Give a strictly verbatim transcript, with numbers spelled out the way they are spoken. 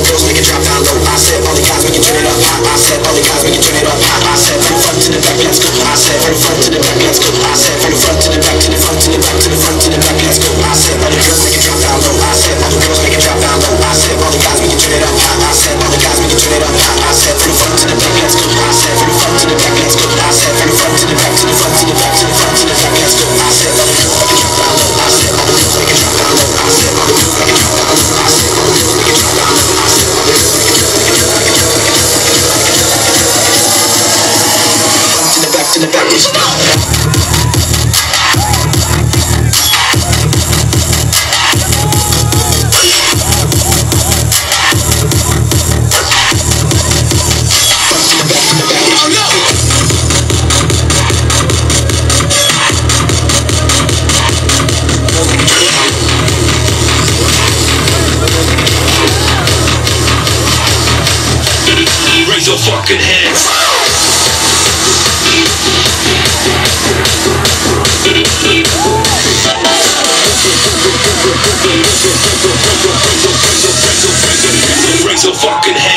the girls make it drop down low. I said all the guys make it turn it up high. I said all the guys make it turn it up high. I said from the front to the back, let's go. I said from the front to the back, let's go. I said from the front to the back, to the front to the back, to the front to the back, let's go. I said all the girls make it drop down low. I said all the girls make it drop down low. I said all the guys make it turn it up high. I said all the guys make it turn it up high. I said from the front to the back, let's go. I said from the front to the back, let's go. I said from the front to the back, to the front to the back, to the front to the back, let's go. I said all the girls make it drop down low. I said all the girls make it drop down low. I said all the girls make it drop down low. I said all the girls make it drop down low. I said all the girls make it drop down low. To the back, to the back, let's go. Raise your fucking hands. Raise your fucking hands.